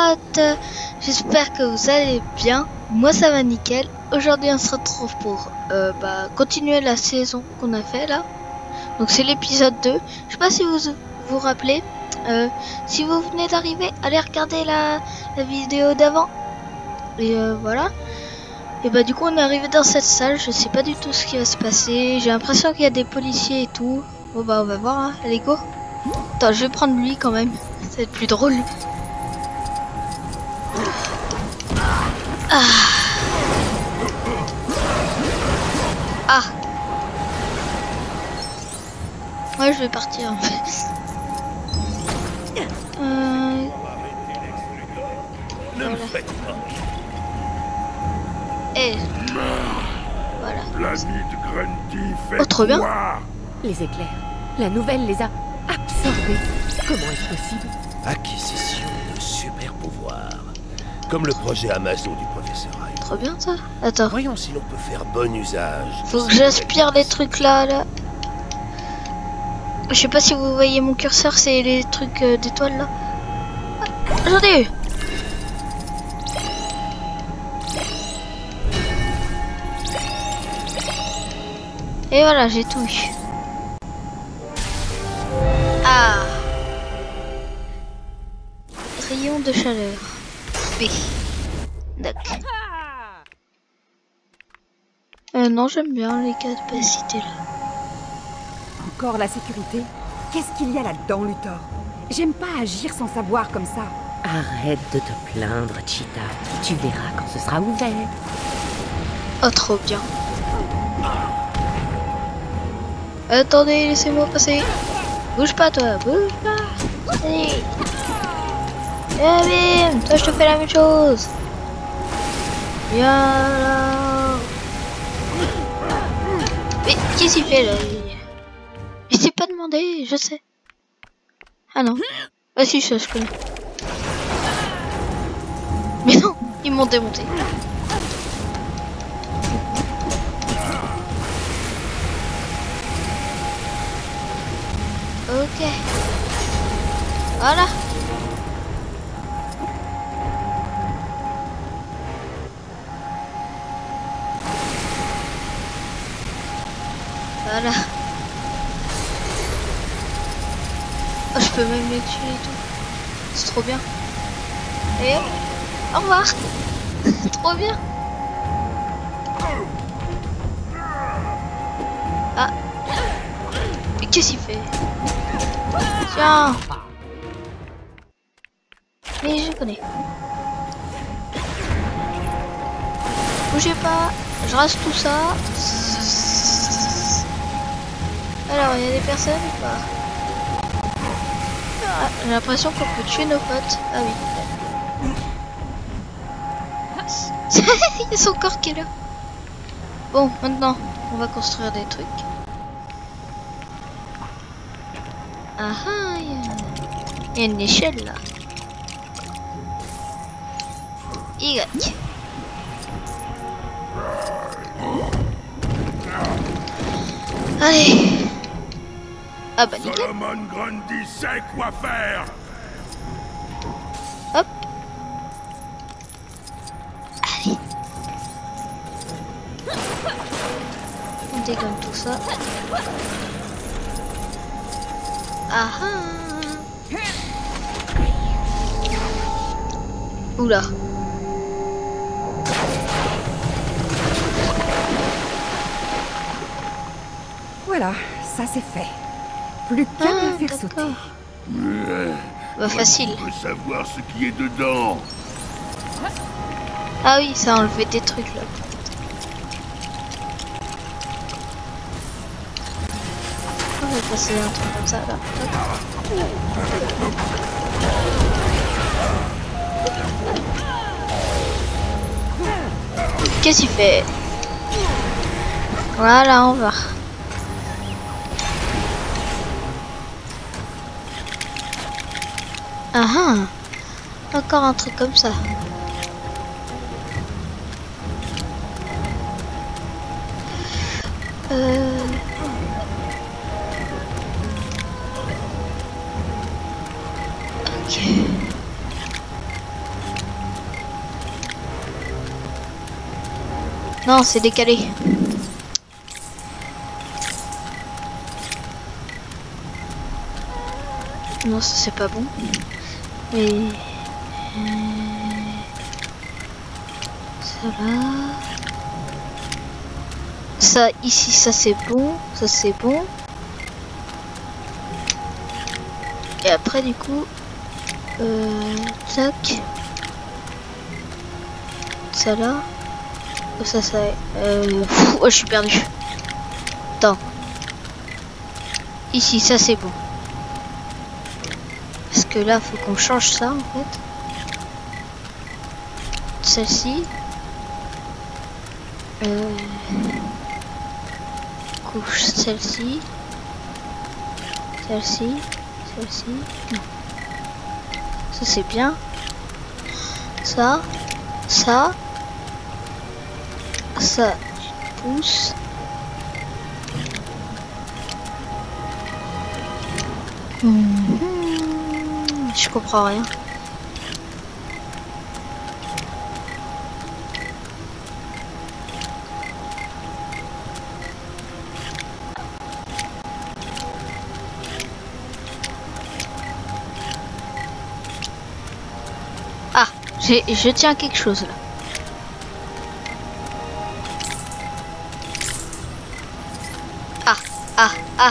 potes, j'espère que vous allez bien. Moi ça va nickel. Aujourd'hui on se retrouve pour continuer la saison qu'on a fait là. Donc c'est l'épisode 2. Je sais pas si vous vous rappelez. Si vous venez d'arriver, allez regarder la vidéo d'avant. Et voilà. Et bah du coup on est arrivé dans cette salle. Je sais pas du tout ce qui va se passer. J'ai l'impression qu'il y a des policiers et tout. Bon bah on va voir, hein. Allez go. Attends, je vais prendre lui quand même. Ça va être plus drôle. Ah. Ah. Ouais, je vais partir en fait. Ne me faites pas. Et voilà. L'ami de Grundy fait Oh, trop bien. quoi? Les éclairs. La nouvelle les a absorbés. Comment est-ce possible? Acquisition de super pouvoirs. Comme le projet Amazon du professeur Hyde. Trop bien ça. Attends. Voyons si l'on peut faire bon usage. Faut que j'aspire les trucs là. Je sais pas si vous voyez mon curseur, c'est les trucs d'étoiles là. Ah, j'en ai eu. Et voilà, j'ai tout eu. Ah. Rayon de chaleur. B. D'accord. Non, j'aime bien les capacités là. Encore la sécurité? Qu'est-ce qu'il y a là-dedans, Luthor? J'aime pas agir sans savoir comme ça. Arrête de te plaindre, Cheetah. Tu verras quand ce sera ouvert. Oh, trop bien. Attendez, laissez-moi passer. Bouge pas, toi, bouge pas. Allez. Et bim, toi, je te fais la même chose. Viens là. Mais qu'est-ce qu'il fait là? Il s'est pas demandé, je sais. Ah non. Ah si, ça je connais. Mais non, ils m'ont démonté. Ok. Voilà. Voilà. Oh, je peux même les tuer et tout. C'est trop bien. Et au revoir. Trop bien. Ah. Mais qu'est-ce qu'il fait? Tiens. Mais je connais. Bougez pas. Je rase tout ça. Alors, il y a des personnes ou pas? Ah, j'ai l'impression qu'on peut tuer nos potes. Ah oui. Il y a son corps qui est là. Bon, maintenant, on va construire des trucs. Ah ah, il y a une échelle là. Y. Allez. Ah bah nickel. Solomon Grundy sait quoi faire. Hop. Allez. On dégomme tout ça. Ah ah. Oula. Voilà, ça c'est fait. Plus qu'à la faire sauter. Bah facile. On veut savoir ce qui est dedans. Ah oui, ça a enlevé des trucs là. On va passer un truc comme ça là. Qu'est-ce qu'il fait? Voilà, on va. Ah ah. Encore un truc comme ça. Ok. Non, c'est décalé. Non, ça c'est pas bon. Et ça va. Ça ici, ça c'est bon. Ça c'est bon. Et après du coup, tac. Ça là. Ça. Oh, je suis perdu. Attends. Ici, ça c'est bon. Parce que là, faut qu'on change ça en fait. Celle-ci. Couche celle-ci. Celle-ci. Celle-ci. Non. Ça c'est bien. Ça. Ça. Ça. Tu pousses. Je comprends rien. Ah, je tiens quelque chose là. Ah.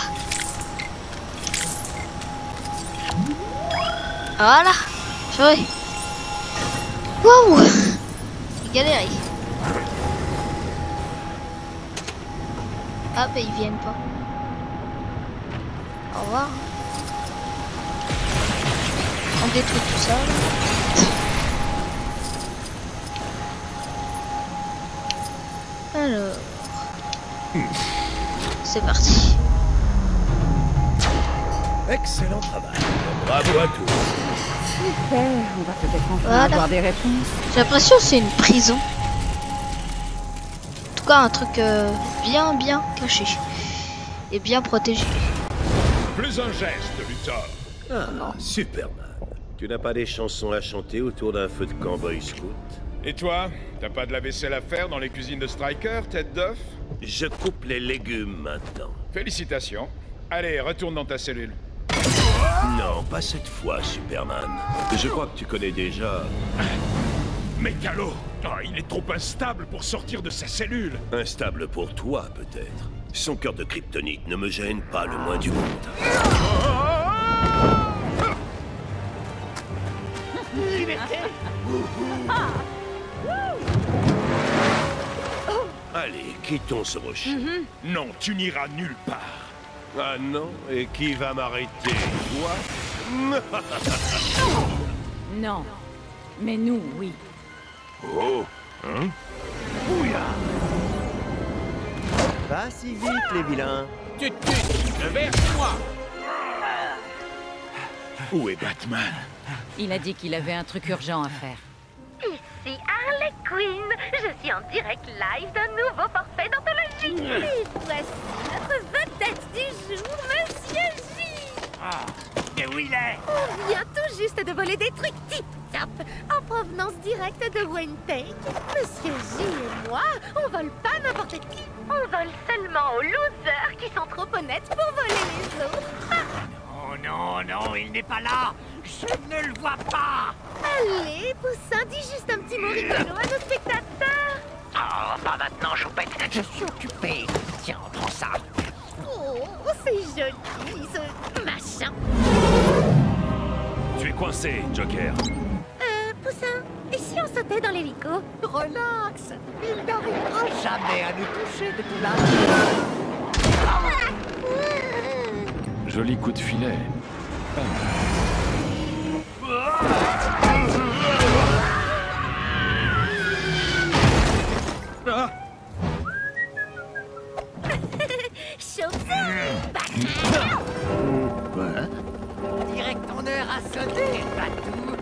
Voilà. Purée. Waouh. J'ai galéré. Ah bah ils viennent pas. Au revoir. On détruit tout ça. Alors. C'est parti. Excellent travail. Bravo à tous. Super, on va peut-être enfin Voilà. avoir des réponses. J'ai l'impression que c'est une prison. En tout cas un truc bien caché. Et bien protégé. Plus un geste, Luthor. Ah, Superman. Tu n'as pas des chansons à chanter autour d'un feu de camp Boy Scout? Et toi, t'as pas de la vaisselle à faire dans les cuisines de Stryker, tête d'œuf? Je coupe les légumes maintenant. Félicitations. Allez, retourne dans ta cellule. Non, pas cette fois, Superman. Je crois que tu connais déjà... Mécalo! Ah, il est trop instable pour sortir de sa cellule. Instable pour toi, peut-être. Son cœur de kryptonite ne me gêne pas le moins du monde. Liberté! Allez, quittons ce rocher. Non, tu n'iras nulle part. Ah non? Et qui va m'arrêter? Toi? Non. Mais nous, oui. Oh! Hein? Pas si vite, les vilains. Verse-moi! Où est Batman? Il a dit qu'il avait un truc urgent à faire. Ici Harley Quinn. Je suis en direct live d'un nouveau forfait d'anthologie. Et voici notre vedette du jour, Monsieur J. Et où il est? On vient tout juste de voler des trucs tip-top en provenance directe de Wayne-Take. Monsieur J et moi, on vole pas n'importe qui. On vole seulement aux losers qui sont trop honnêtes pour voler les autres. Oh non, non, il n'est pas là. Je ne le vois pas. Allez, Poussin, dis juste un petit mot rigolo à nos spectateurs. Oh, pas maintenant, Choupette. Je suis occupé. Tiens, prends ça. Oh, c'est joli, ce machin. Tu es coincé, Joker. Poussin, et si on sautait dans l'hélico? Relax. Il n'arrivera jamais à nous toucher de tout là. Joli coup de filet. Direct ton heure à sauter, Patou.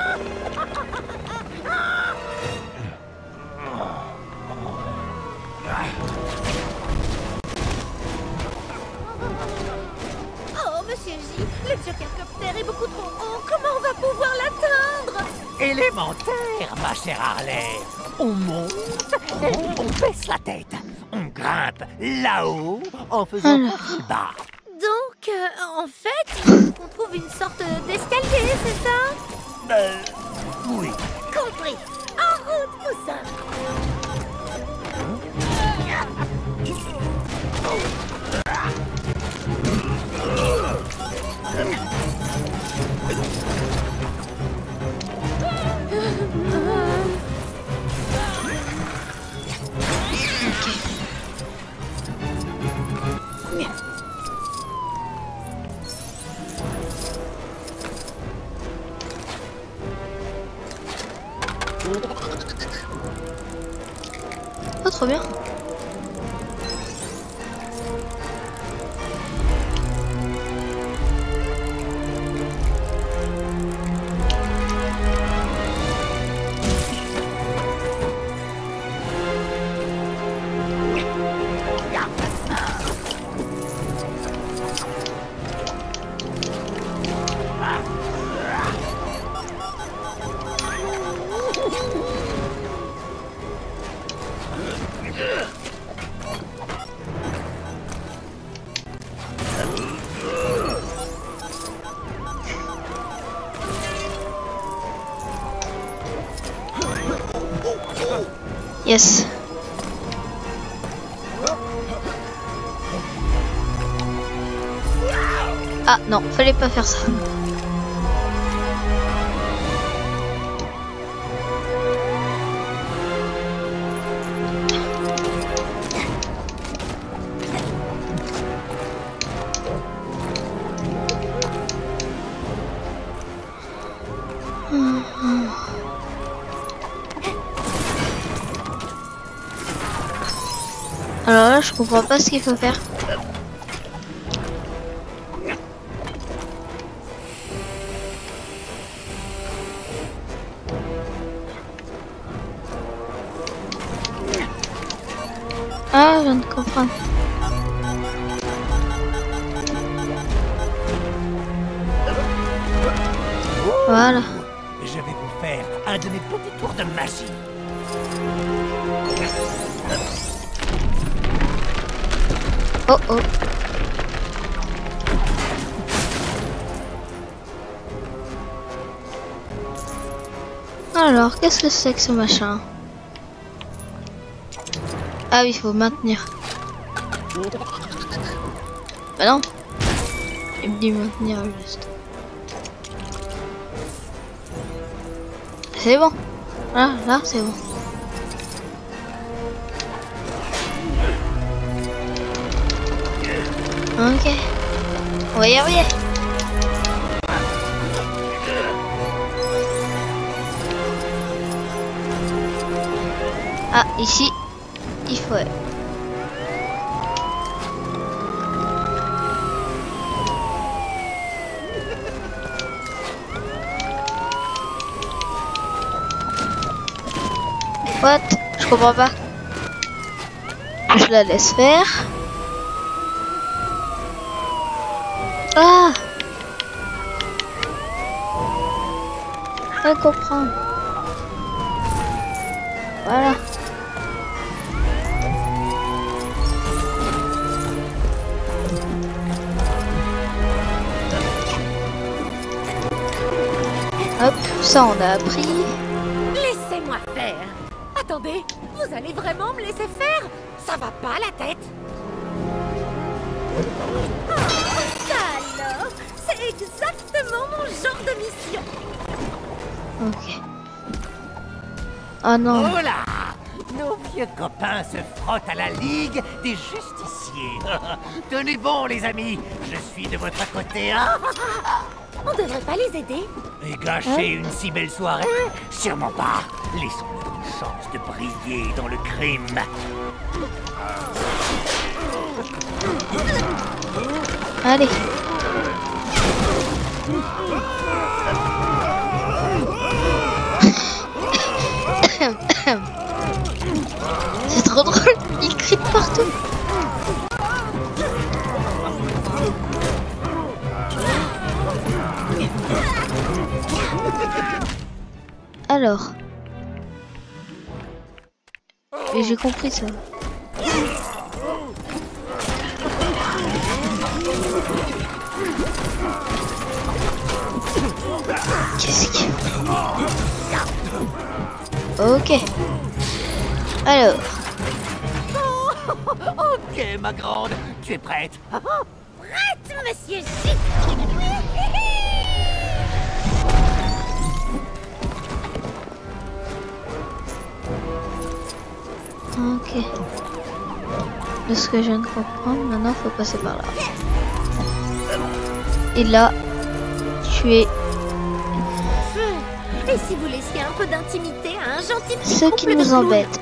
Oh, Monsieur J, le Jokercopter est beaucoup trop haut. Comment on va pouvoir l'atteindre? Élémentaire, ma chère Harley. On monte et on baisse la tête. On grimpe là-haut en faisant le bas. Donc, en fait, on trouve une sorte d'escalier, c'est ça? Oui. Compris. En route, poussin. Oh, trop bien. Yes. Ah non, fallait pas faire ça. Alors là, je comprends pas ce qu'il faut faire. Ah, je viens de comprendre. Voilà. Je vais vous faire un de mes petits tours de magie. Oh oh. Alors, qu'est-ce que c'est que ce machin? Ah oui, il faut maintenir. Bah non. Il me dit maintenir juste. C'est bon. Voilà, là c'est bon. Ok. On va y arriver. Ah, ici, il faut... What? Je comprends pas. Je la laisse faire. Ah! Je comprends. Voilà. Hop, ça on a appris. Laissez-moi faire. Attendez, vous allez vraiment me laisser faire? Ça va pas la tête? Oh, ça alors, c'est exactement mon genre de mission. Ok. Oh non. Oh là! Nos vieux copains se frottent à la Ligue des Justiciers. Tenez bon, les amis, je suis de votre côté, hein? On devrait pas les aider? Et gâcher une si belle soirée? Sûrement pas. Laissons-leur une chance de briller dans le crime. Allez. C'est trop drôle, il crie de partout. Alors, j'ai compris ça. Qu'est-ce que... Ok. Alors. Ok, ma grande, tu es prête? Prête, monsieur J. Ok. De ce que je viens de comprendre, maintenant faut passer par là. Et là, tu es... Et si vous laissiez un peu d'intimité à un gentil petit Ce qui couple de nous clowns? embête.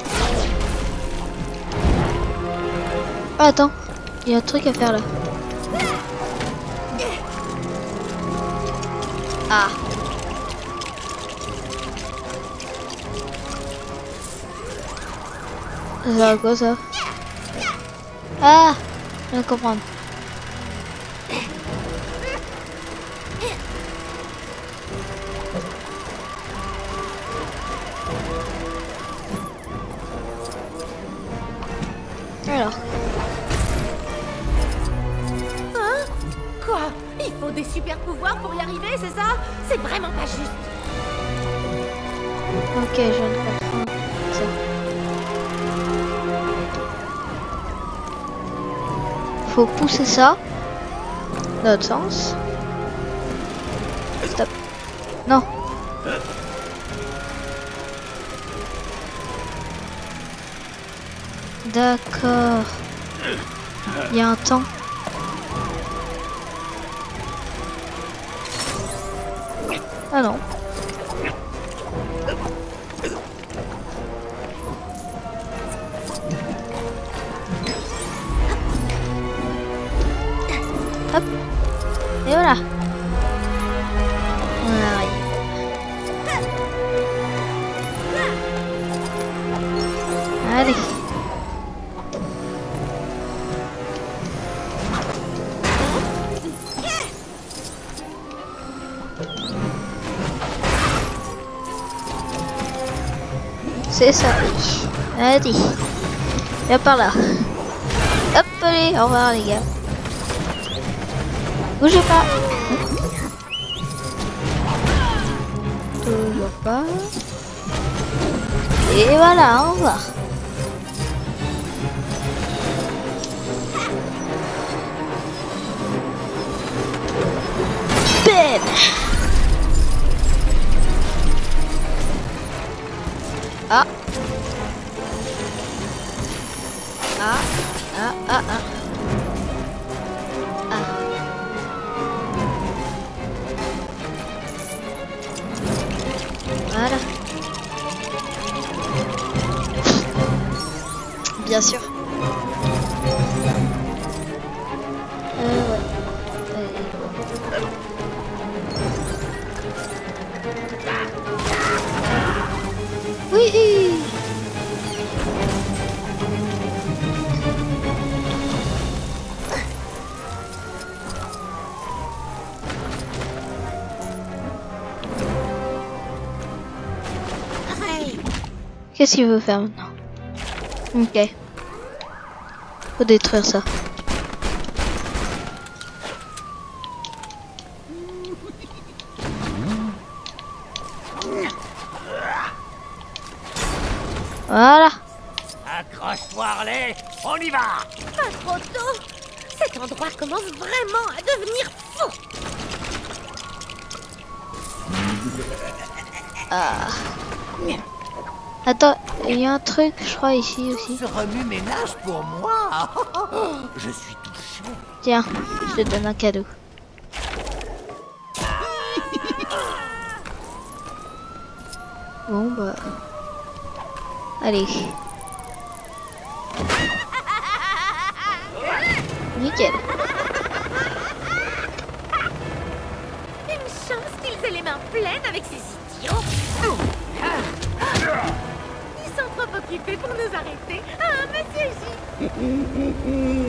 Ah, attends, il y a un truc à faire là. Ah. Ça va quoi ça? Ah, je viens de comprendre. Alors. Hein? Quoi? Il faut des super pouvoirs pour y arriver, c'est ça? C'est vraiment pas juste. Ok, je viens de comprendre ça. Faut pousser ça dans l'autre sens. Stop. Non. D'accord. Il y a un temps. Ah non. Hop. Et voilà. On arrive. Allez. C'est ça. Allez. Viens par là. Hop, allez, au revoir les gars. Bougez pas. Toujours pas. Et voilà, au revoir. Ben. Ah. Ah. Ah. Ah. Ah. Ah. Voilà. Bien sûr. Ouais. Oui. Qu'est-ce qu'il veut faire maintenant? Ok. Faut détruire ça. Voilà. Accroche-toi, Harley, on y va! Pas trop tôt. Cet endroit commence vraiment à devenir fou. Ah. Attends, il y a un truc, je crois, ici aussi. Ce remue-ménage pour moi. Je suis touché. Tiens, je te donne un cadeau. Bon, bah... Allez. Nickel. Une chance qu'ils aient les mains pleines avec ces idiots. Ils sont trop occupés pour nous arrêter. Ah, monsieur J.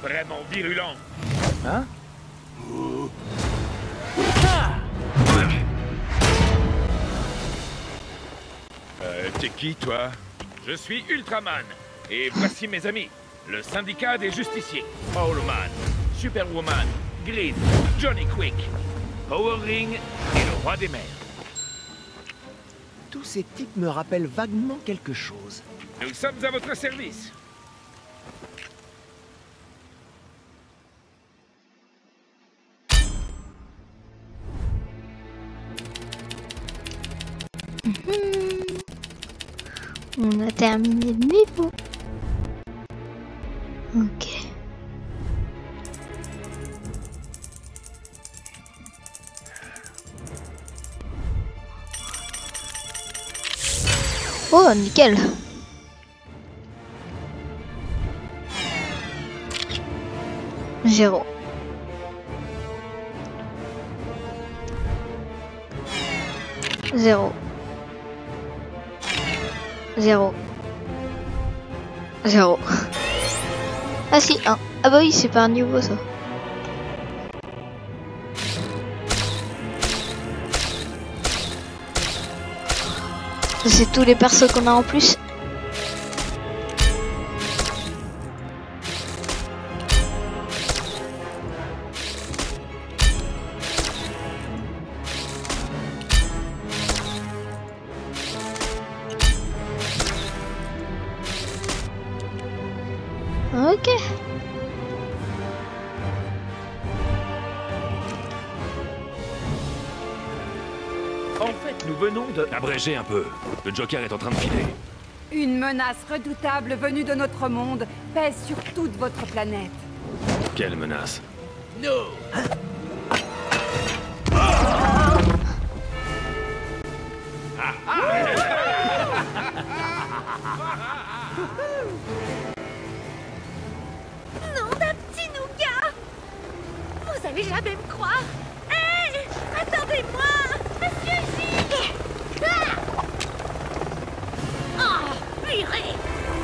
vraiment virulent. Hein? T'es qui, toi? Je suis Ultraman. Et voici mes amis. Le syndicat des justiciers. Holoman, Superwoman, Grid, Johnny Quick, Power Ring et le roi des mers. Tous ces types me rappellent vaguement quelque chose. Nous sommes à votre service. On a terminé le niveau. Ok. Oh, nickel. Zéro. Zéro. Zéro. Zéro. Ah si, un. Ah bah oui, c'est pas un niveau ça. C'est tous les persos qu'on a en plus. Ok. En fait, nous venons de... Abrégez un peu. Le Joker est en train de filer. Une menace redoutable venue de notre monde pèse sur toute votre planète. Quelle menace? Non. Non d'un petit nougat. Vous allez jamais me croire. Hé, attendez-moi, Monsieur J. Oh, purée.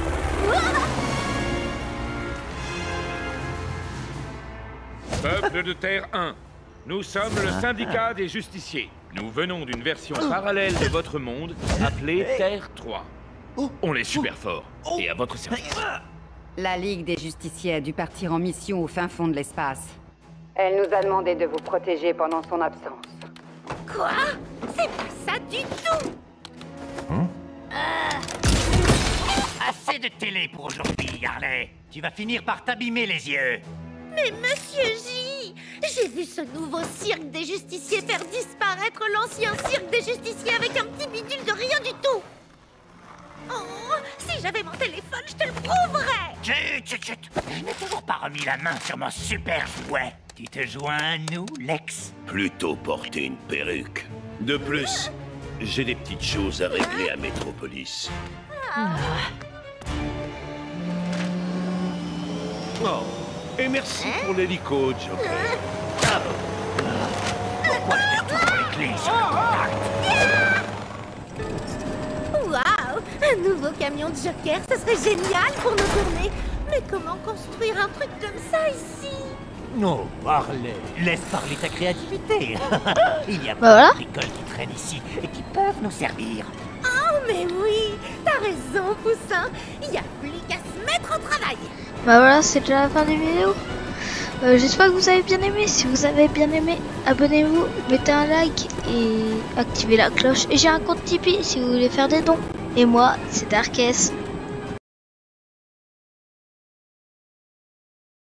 Peuple de Terre 1, nous sommes le syndicat des justiciers. Nous venons d'une version parallèle de votre monde appelée Terre 3. On est super forts et à votre service. La Ligue des Justiciers a dû partir en mission au fin fond de l'espace. Elle nous a demandé de vous protéger pendant son absence. Quoi? C'est pas ça du tout. Assez de télé pour aujourd'hui, Harley. Tu vas finir par t'abîmer les yeux. Mais Monsieur J, j'ai vu ce nouveau cirque des justiciers faire disparaître l'ancien cirque des justiciers avec un petit bidule de rien du tout. Oh, si j'avais mon téléphone, je te le prouverais. Chut, chut, chut. Je n'ai toujours pas remis la main sur mon super jouet. Tu te joins à nous, Lex? Plutôt porter une perruque. De plus, j'ai des petites choses à régler à Metropolis. Oh, et merci pour l'hélico, Joker. Pourquoi je mets toujours les clés sur le contact? Waouh, un nouveau camion de Joker, ce serait génial pour nos tournées. Mais comment construire un truc comme ça ici? Non, Harley, laisse parler ta créativité. Il y a Bah plein de bricoles qui traînent ici et qui peuvent nous servir. Oh mais oui, t'as raison, Poussin. Il n'y a plus qu'à se mettre au travail. Bah voilà, c'est déjà la fin des vidéos. J'espère que vous avez bien aimé. Si vous avez bien aimé, abonnez-vous, mettez un like et activez la cloche. Et j'ai un compte Tipeee si vous voulez faire des dons. Et moi, c'est Darkest.